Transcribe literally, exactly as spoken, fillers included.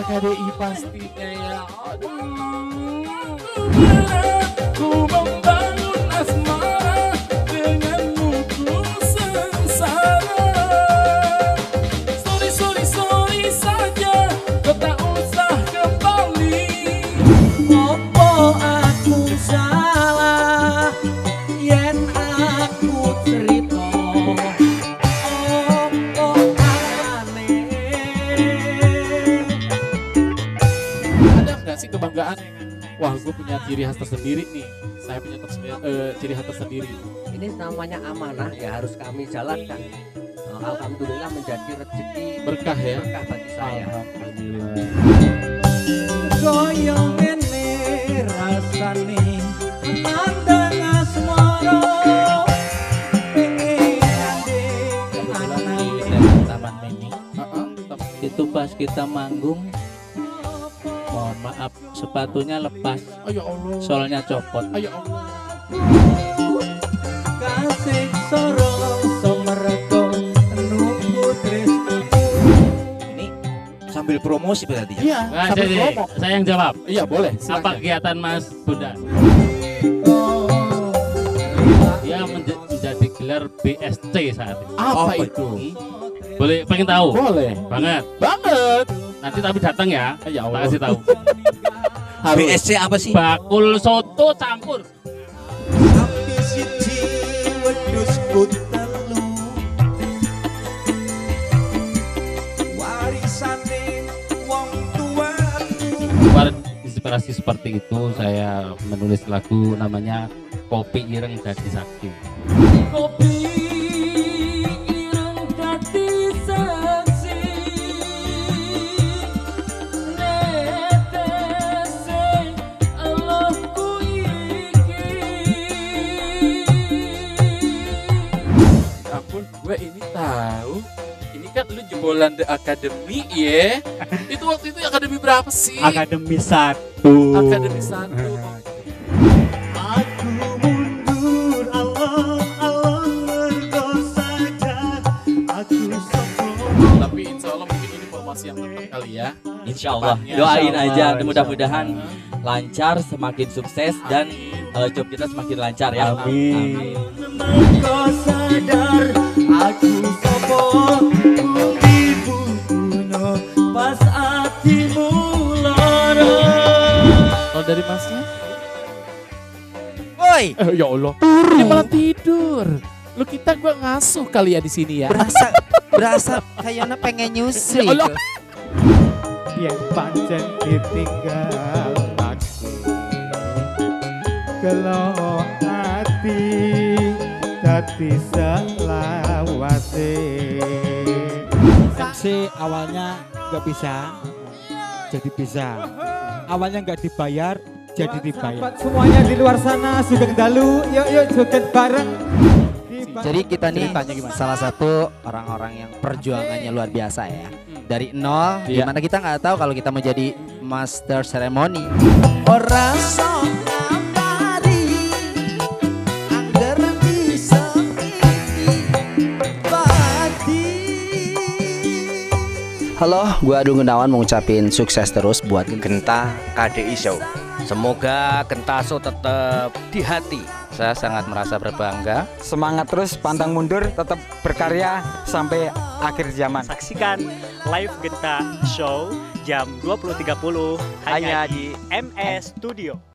K D I pastinya ya. Aduh. Ku membangun asmara denganmu ku sengsara. Sorry, sorry, sorry saja, kau tak usah kembali. Opo aku salah yen aku cerita. Opo aneh. Ada nggak sih kebanggaan? Wah, gue punya ciri khas tersendiri nih. Saya punya tersendiri, eh, ciri khas tersendiri. Ini namanya amanah ya, harus kami jalankan. Uh, Alhamdulillah menjadi rezeki Berkah ya. berkah bagi saya. Alhamdulillah. Koyo ngene rasane mandang asmara pengen andeng anane. Taman Mini Uh-uh, tetap. itu pas kita manggung, mohon maaf sepatunya lepas, Oh ya Allah. solnya copot. Oh ya Allah. Kasih sorong somergo nunggu tresnaku. Ini sambil promosi berarti ya? Iya, Nah, sambil jadi promo. saya yang jawab. Iya, boleh. Apa Silakan. kegiatan Mas Bunda? Dia menja- menjadi gelar B S C saat ini. Apa Apa itu? Boleh pengen tahu? Boleh. Banget. Banget. Nanti tapi datang ya. Ya Tak Allah. kasih tahu. B S C apa sih? Bakul soto campur. Sampai siji wedhus kutelu warisane wong tuaku. Kemarin inspirasi seperti itu saya menulis lagu namanya Kopi Ireng Dadi Sakti. Kopi ireng dadi saksi netese Allahku iki. Ampun, gue ini tahu. Ini kan lu jebolan The Academy ya. Itu waktu itu akademi berapa sih? Akademi satu. Akademi satu. Aku mundur Allah Allah mergo sadar aku sombong. Tapi insya Allah mungkin ini formasi yang tepat kali ya. Insya Allah. Depannya. Doain Insya aja, Allah, mudah-mudahan lancar, semakin sukses dan uh, job kita semakin lancar ya. Amin. Mergo sadar aku sapa dibunuh pas atimu lara. Kalau dari masnya? Woi, Eh, ya Allah. Ini malah tidur. Lu kita gua ngasuh kali ya di sini ya. berasa berasa kayaknya pengen nyusui Ya Allah. tuh. Yang pancen ditinggal lagi gelo hati dadi selawase. M C awalnya nggak bisa jadi bisa, awalnya nggak dibayar jadi dibayar. Semuanya di luar sana Sugeng Dalu, yuk yuk joget bareng. Jadi kita nih Ceritanya gimana? salah satu orang-orang yang perjuangannya luar biasa ya. Dari nol, Iya. dimana kita nggak tahu kalau kita mau jadi master ceremony. Ora sok ngabari angger bisa iki padi. Halo, gua Adu Gunawan mau ngucapin sukses terus buat Genta K D I Show. Semoga Genta Show tetap di hati. saya sangat merasa berbangga. Semangat terus, pantang mundur, tetap berkarya sampai akhir zaman. Saksikan live Genta Show jam dua puluh tiga puluh hanya di M S Studio.